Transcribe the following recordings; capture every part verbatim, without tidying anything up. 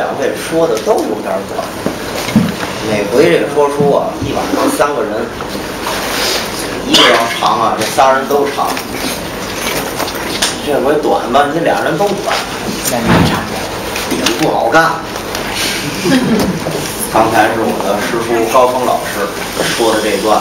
两位说的都有点短。每回这个说书啊，一晚上三个人，一个要长啊，这仨人都长。这回短吧，你俩人都短， 那你长点， 也不好干。刚才是我的师傅高峰老师说的这段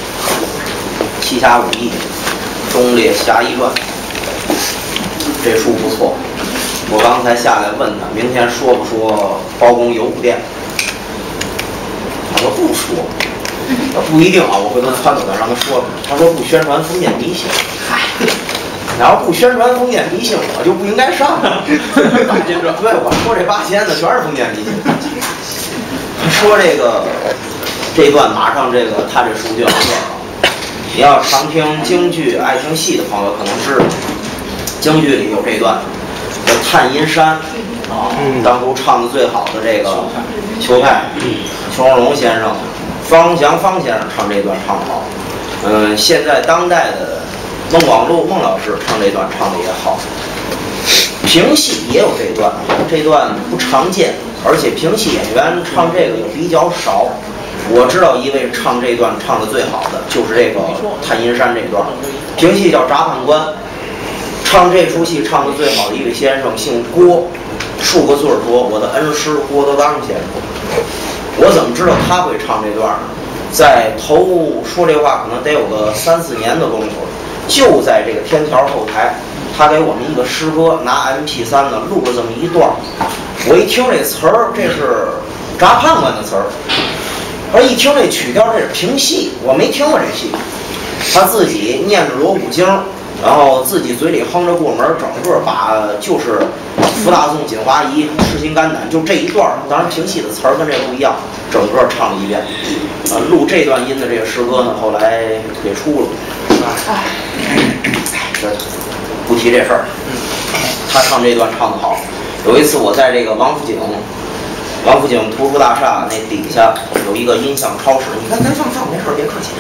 《七侠五义》《忠烈侠义传》，这书不错。我刚才下来问他，明天说不说包公游武殿？他说不说，不一定啊，我回头撺掇他让他说说。他说不宣传封建迷信。嗨，然后不宣传封建迷信，我就不应该上。对，我说这八仙的全是封建迷信。说这个这段马上这个他这书就要念了。你要常听京剧、爱听戏的朋友可能知道，京剧里有这段叫《探阴山》，当初唱的最好的这个裘派、裘荣荣先生、方祥方先生唱这段唱得好。嗯，现在当代的孟广禄孟老师唱这段唱的也好。评戏也有这段，这段不常见，而且评戏演员唱这个也比较少。我知道一位唱这段唱的最好的，就是这个《探阴山》这段，评戏叫札判官。唱这出戏唱的最好的一位先生姓郭，数个岁儿多，我的恩师郭德纲先生。我怎么知道他会唱这段呢？在头说这话可能得有个三四年的功夫，就在这个天桥后台，他给我们一个师哥拿 M P 三 呢录了这么一段。我一听这词儿，这是札判官的词儿。我一听这曲调，这是评戏，我没听过这戏。他自己念着锣鼓经，然后自己嘴里哼着过门，整个把就是福大颂、锦华仪、痴心肝胆，就这一段，当然评戏的词儿跟这不一样，整个唱了一遍。呃，录这段音的这个师哥呢，后来退出了。哎，这不提这事儿。他唱这段唱得好。有一次我在这个王府井。王府井图书大厦那底下有一个音响超市，你看，咱放放，没事，别客气。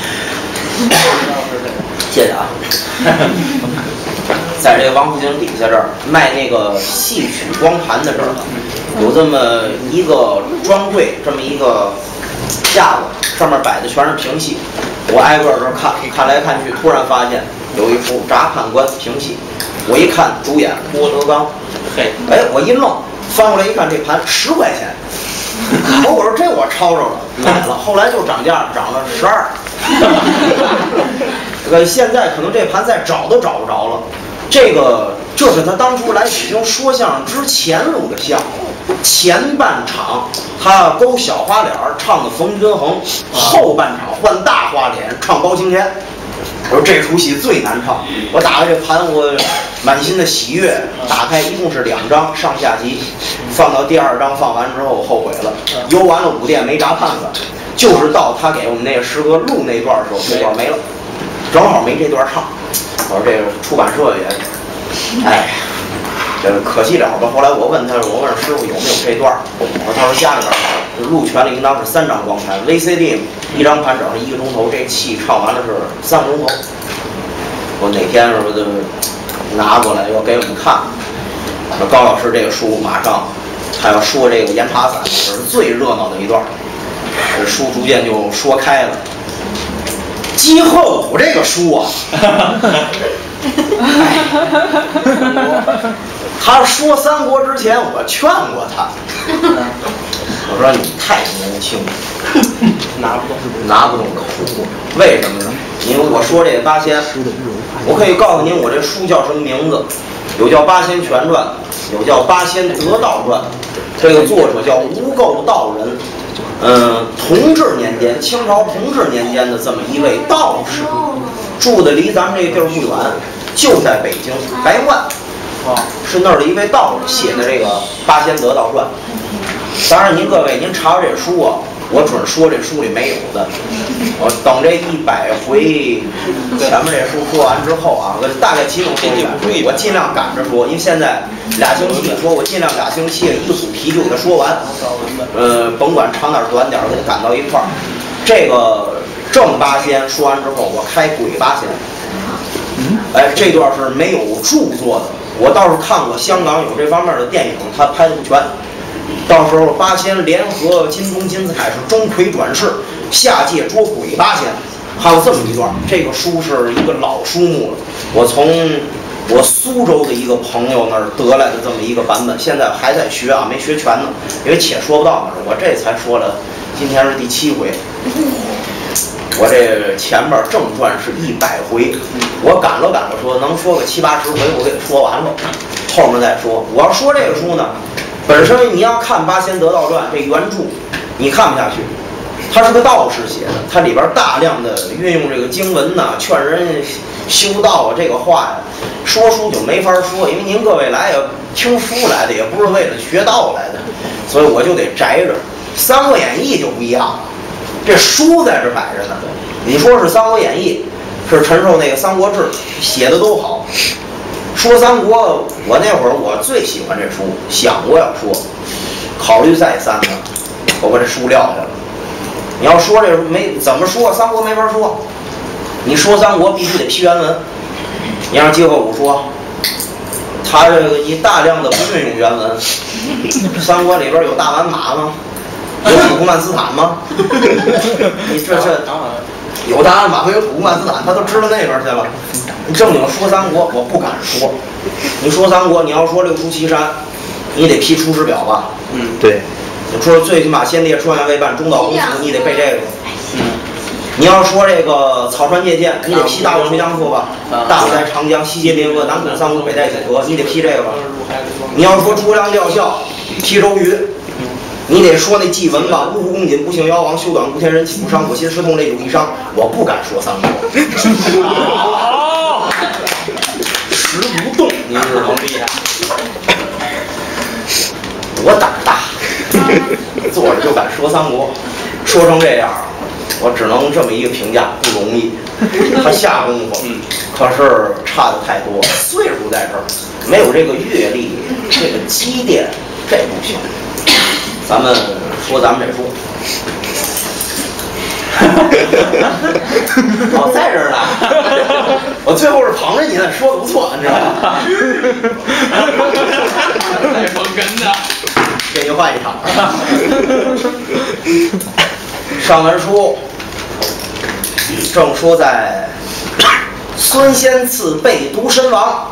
谢谢啊。在这个王府井底下这儿卖那个戏曲光盘的这儿，有这么一个专柜，这么一个架子，上面摆的全是评戏。我挨个这儿看，看来看去，突然发现有一出札判官评戏。我一看，主演郭德纲。嘿，哎，我一愣。翻过来一看，这盘十块钱，我说这我抄着了，买了。后来就涨价，涨了十二。这个现在可能这盘再找都找不着了。这个这是他当初来北京说相声之前录的像，前半场他勾小花脸唱的冯君衡，后半场换大花脸唱包青天。我说这出戏最难唱，我打开这盘，我满心的喜悦，打开一共是两张上下集，放到第二章放完之后我后悔了，游完了五殿没札判官，就是到他给我们那个师哥录那段的时候，这段没了，正好没这段唱。我说这个出版社也，哎，这个可惜了吧。后来我问他，我问师傅有没有这段，我说他说家里边录全了应当是三张光盘 ，V C D 一张盘整是一个钟头，这戏唱完了是三个钟头。我哪天是不是就拿过来要给我们看？说高老师这个书马上他要说这个盐茶伞，这是最热闹的一段。这书逐渐就说开了。姬鹤舞这个书啊，他说三国之前，我劝过他，我说你太年轻了，拿不动，拿不动口。为什么呢？因为我说这个八仙，我可以告诉您，我这书叫什么名字？有叫《八仙全传》，有叫《八仙得道传》。这个作者叫吴构道人，嗯，同治年间，清朝同治年间的这么一位道士，住的离咱们这地儿不远，就在北京白万，啊，是那儿的一位道士写的这个《八仙得道传》。当然，您各位您查这书啊，我准说这书里没有的。我等这一百回前面这书说完之后啊，我大概其中说一百回，我尽量赶着说，因为现在俩星期说，我尽量俩星期一个主题就给它说完。呃，甭管长点短点，给它赶到一块儿。这个正八仙说完之后，我开鬼八仙。哎，这段是没有著作的，我倒是看过香港有这方面的电影，他拍的不全。 到时候八仙联合金钟金字塔是钟馗转世，下界捉鬼八仙，还有这么一段。这个书是一个老书目了，我从我苏州的一个朋友那儿得来的这么一个版本，现在还在学啊，没学全呢，因为且说不到那儿，我这才说了，今天是第七回。我这前面正传是一百回，我赶了赶了说能说个七八十回，我给说完了，后面再说。我要说这个书呢，本身你要看《八仙得道传》这原著，你看不下去，它是个道士写的，它里边大量的运用这个经文呐、劝人修道啊这个话呀，说书就没法说，因为您各位来也听书来的，也不是为了学道来的，所以我就得摘着。《三国演义》就不一样了。这书在这摆着呢，你说是《三国演义》，是陈寿那个《三国志》写的都好。说三国，我那会儿我最喜欢这书，想过要说，考虑再三呢，我把这书撂下了。你要说这没怎么说，三国没法说。你说三国必须得批原文，你让结合武说，他这个以大量的不运用原文。三国里边有大宛马吗？有土库曼斯坦吗？你这这有大宛马和有土库曼斯坦，他都知道那边去了。你正经说三国，我不敢说。你说三国，你要说六出祁山，你得批《出师表》吧？ 嗯，对。 你说最起码先烈出院未半，中道公子，你得背这个。嗯。你要说这个草船借箭，你得批《大禹垂江赋》吧？大在长江，西接联合，南控三吴，北带九河，你得批这个吧？你要说诸葛亮吊孝，批周瑜。你得说那祭文吧，呜呼恭谨，不幸夭亡，修短无天人，泣不伤，我心失痛，泪有一伤。我不敢说三国，时不动，您知道厉害。我胆大，坐着就敢说三国，说成这样，我只能这么一个评价，不容易。他下功夫，可是差的太多，岁数在这儿，没有这个阅历，这个积淀，这不行。咱们说咱们这书，哦，在这儿呢。我最后是捧着你呢，说的不错，你知道吗？ 太捧哏的， 这就换一场。上文书正说在孙仙次被毒身亡。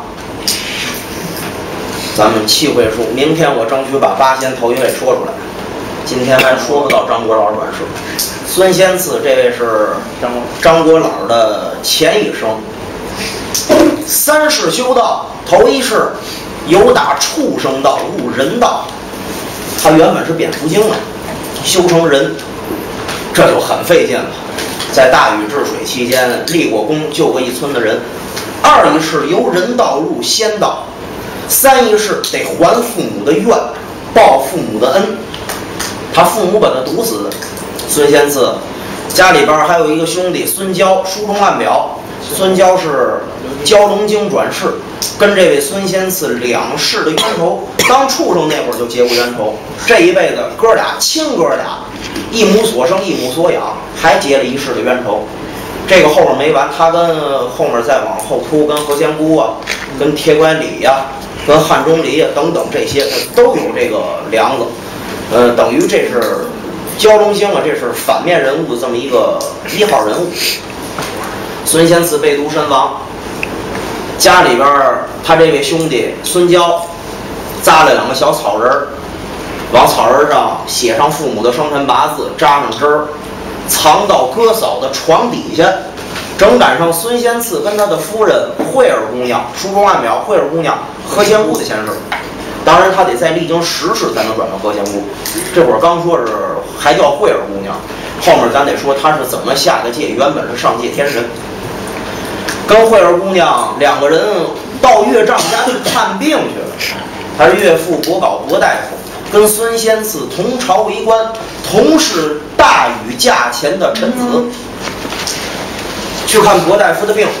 咱们七回书，明天我争取把八仙头一位说出来。今天还说不到张国老转世。孙仙次这位是张国老的前一生，三世修道，头一世由打畜生道入人道，他原本是蝙蝠精啊，修成人，这就很费劲了。在大禹治水期间立过功，救过一村的人。二一世由人道入仙道。三一世得还父母的愿，报父母的恩。他父母把他毒死的。孙仙次家里边还有一个兄弟孙交，书中暗表，孙交是蛟龙精转世，跟这位孙仙次两世的冤仇。当畜生那会儿就结过冤仇，这一辈子哥俩亲哥俩，一母所生一母所养，还结了一世的冤仇。这个后面没完，他跟后面再往后突，跟何仙姑啊，跟铁拐李呀、啊。跟汉钟离啊等等这些都有这个梁子，呃，等于这是蛟龙精啊，这是反面人物的这么一个一号人物。孙仙次被毒身亡，家里边他这位兄弟孙交扎了两个小草人儿，往草人上写上父母的生辰八字，扎上针儿，藏到哥嫂的床底下。正赶上孙仙次跟他的夫人惠儿姑娘，书中暗表惠儿姑娘何仙姑的前世，当然他得再历经十世才能转成何仙姑。这会儿刚说是还叫惠儿姑娘，后面咱得说他是怎么下的界，原本是上界天神。跟惠儿姑娘两个人到岳丈家去看病去了，他是岳父伯皋伯大夫，跟孙仙次同朝为官，同是大禹驾前的臣子。去看伯大夫的病，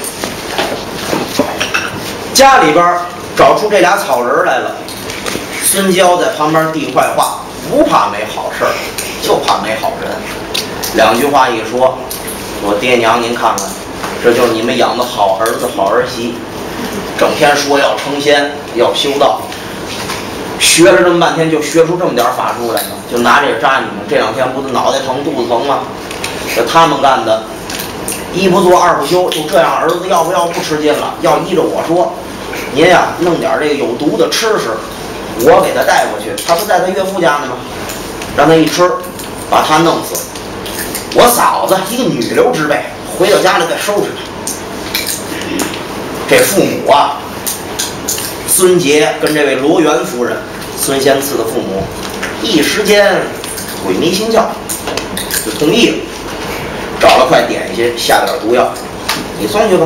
家里边找出这俩草人来了。孙交在旁边递坏话，不怕没好事，就怕没好人。两句话一说，我爹娘您看看，这就是你们养的好儿子好儿媳，整天说要成仙要修道， 学了这么半天，就学出这么点法术来了，就拿这个扎你们。这两天不是脑袋疼、肚子疼吗？这他们干的，一不做二不休，就这样，儿子要不要不吃劲了？要依着我说，您呀，弄点这个有毒的吃食，我给他带过去。他不在他岳父家呢吗？让他一吃，把他弄死。我嫂子一个女流之辈，回到家里再收拾他。这父母啊，孙杰跟这位罗元夫人，孙先赐的父母，一时间鬼迷心窍，就同意了，找了块点心，下点毒药，你送去吧。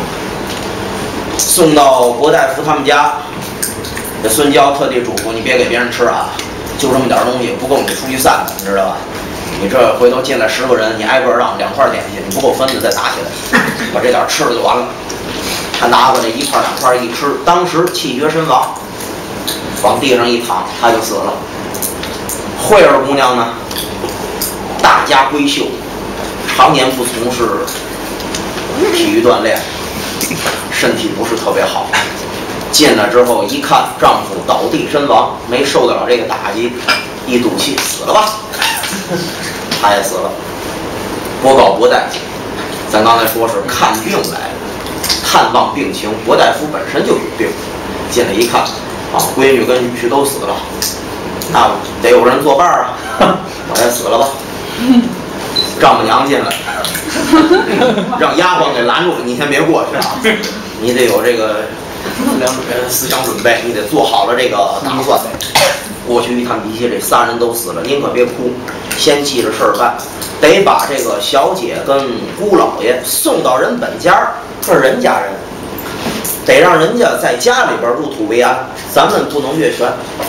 送到博大夫他们家，这孙娇特地嘱咐你别给别人吃啊，就这么点东西不够你出去散的，你知道吧？你这回头进来十个人，你挨个让两块点心，你不够分的再打起来，把这点吃了就完了。他拿过来一块两块一吃，当时气绝身亡，往地上一躺，他就死了。慧儿姑娘呢，大家闺秀，常年不从事体育锻炼，身体不是特别好。进来之后一看，丈夫倒地身亡，没受得了这个打击，一赌气死了吧，他也死了。拨告博大夫，咱刚才说是看病来的。探望病情，博大夫本身就有病，进来一看，啊，闺女跟女婿都死了，那得有人作伴啊，我也死了吧。丈母娘进来，让丫鬟给拦住了，你先别过去啊，你得有这个思想准备，你得做好了这个打算。过去一看脾气，这仨人都死了，您可别哭，先记着事儿办，得把这个小姐跟姑老爷送到人本家，这是人家人，得让人家在家里边入土为安，咱们不能越权。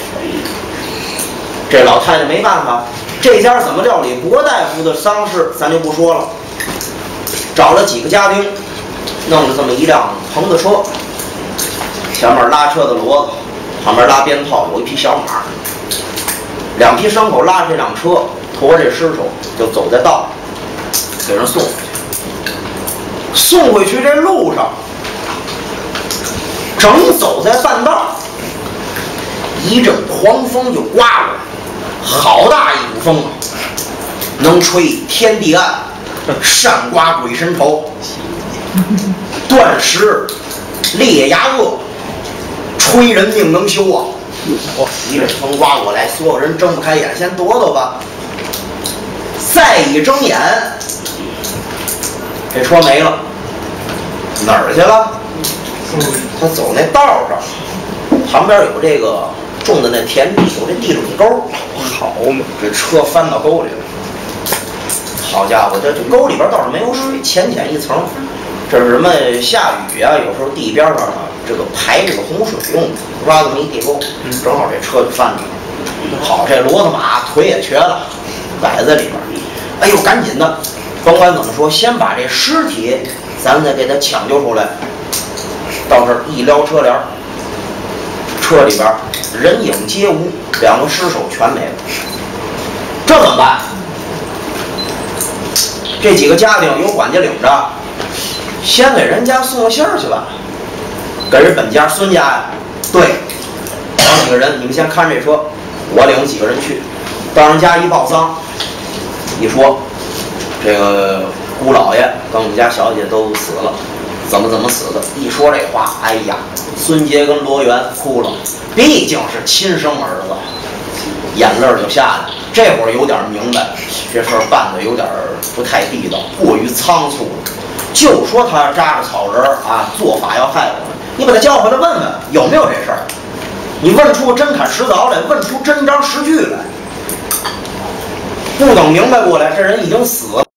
这老太太没办法，这家怎么料理博大夫的丧事，咱就不说了，找了几个家丁，弄了这么一辆棚子车，前面拉车的骡子，旁边拉鞭炮，有一匹小马，两匹牲口拉这辆车，驮这尸首就走在道上，给人送回去。送回去这路上，正走在半道，一阵狂风就刮过来，好大一股风啊，能吹天地暗，山刮鬼神愁，断石裂牙恶，吹人命能休啊！一阵风刮过来，所有人睁不开眼，先躲躲吧。再一睁眼，这车没了，哪儿去了？他走那道上，旁边有这个种的那田地，有这地垄沟，好嘛，这车翻到沟里了。好家伙，这这沟里边倒是没有水，浅浅一层。这是什么？下雨啊，有时候地边上啊，这个排这个洪水用的，挖这么一地沟，正好这车就翻了。好，这骡子马腿也瘸了，崴在里边。哎呦，赶紧的，甭管怎么说，先把这尸体咱再给它抢救出来。到这儿一撩车帘，车里边人影皆无，两个尸首全没了。这怎么办？这几个家庭有管家领着，先给人家送个信儿去吧。给人本家孙家呀，对，找几个人，你们先看这车，我领几个人去。到人家一报丧，一说这个姑老爷跟我们家小姐都死了，怎么怎么死的。一说这话，哎呀，孙杰跟罗元哭了，毕竟是亲生儿子，眼泪就下来了。这会儿有点明白，这事儿办的有点不太地道，过于仓促了。就说他扎着草人啊，做法要害我们，你把他叫回来问问有没有这事儿。你问出真砍实凿来，问出真章实据来，不等明白过来，这人已经死了。